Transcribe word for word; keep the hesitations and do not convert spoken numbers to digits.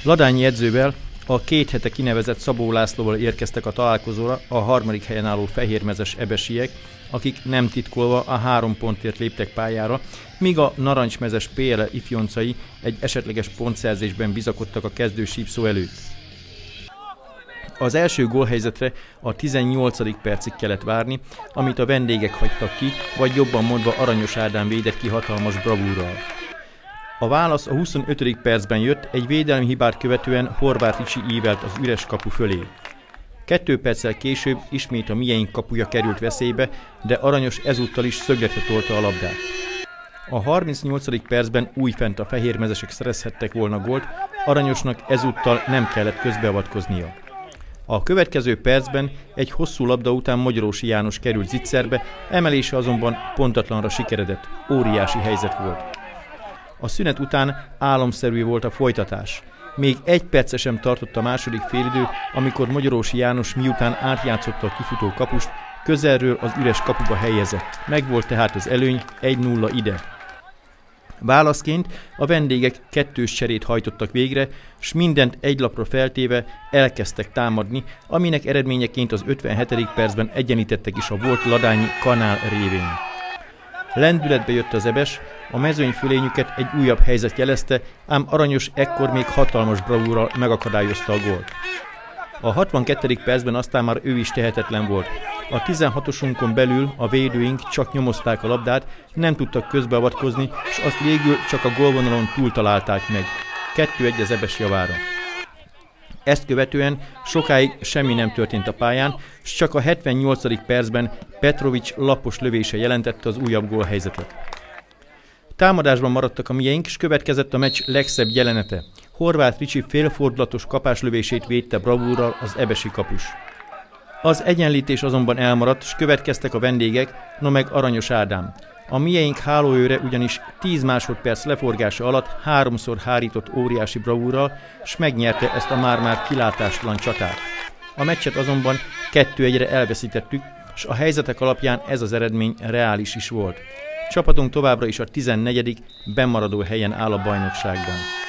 Ladányi edzővel, a két hete kinevezett Szabó Lászlóval érkeztek a találkozóra a harmadik helyen álló fehérmezes ebesiek, akik nem titkolva a három pontért léptek pályára, míg a narancsmezes pé el e ifjoncai egy esetleges pontszerzésben bizakodtak a kezdő sípszó előtt. Az első gólhelyzetre a tizennyolcadik percig kellett várni, amit a vendégek hagytak ki, vagy jobban mondva Aranyos Ádám védett ki hatalmas bravúrral. A válasz a huszonötödik percben jött, egy védelmi hibát követően Horváth Ricsi ívelt az üres kapu fölé. Kettő perccel később ismét a mieink kapuja került veszélybe, de Aranyos ezúttal is szögletre tolta a labdát. A harmincnyolcadik percben újfent a fehérmezesek szerezhettek volna gólt, Aranyosnak ezúttal nem kellett közbeavatkoznia. A következő percben egy hosszú labda után Magyarósi János került zicserbe, emelése azonban pontatlanra sikeredett, óriási helyzet volt. A szünet után álomszerű volt a folytatás. Még egy perce sem tartott a második félidő, amikor Magyarósi János miután átjátszotta a kifutó kapust, közelről az üres kapuba helyezett. Megvolt tehát az előny, egy nulla ide. Válaszként a vendégek kettős cserét hajtottak végre, s mindent egy lapra feltéve elkezdtek támadni, aminek eredményeként az ötvenhetedik percben egyenítettek is a volt ladányi kanál révén. Lendületbe jött az ebes, a mezőnyfölényüket egy újabb helyzet jelezte, ám Aranyos ekkor még hatalmas bravúrral megakadályozta a gólt. A hatvankettedik percben aztán már ő is tehetetlen volt. A tizenhatosunkon belül a védőink csak nyomozták a labdát, nem tudtak közbeavatkozni, és azt végül csak a gólvonalon túl találták meg. kettő egy az ebes javára. Ezt követően sokáig semmi nem történt a pályán, és csak a hetvennyolcadik percben Petrovics lapos lövése jelentette az újabb gólhelyzetet. Támadásban maradtak a mieink, és következett a meccs legszebb jelenete. Horváth Ricsi félfordulatos kapáslövését védte bravúrral az ebesi kapus. Az egyenlítés azonban elmaradt, és következtek a vendégek, no meg Aranyos Ádám. A mieink hálóőre ugyanis tíz másodperc leforgása alatt háromszor hárított óriási bravúrral, és megnyerte ezt a már-már kilátástalan csatát. A meccset azonban kettő egyre elveszítettük, és a helyzetek alapján ez az eredmény reális is volt. Csapatunk továbbra is a tizennegyedik bennmaradó helyen áll a bajnokságban.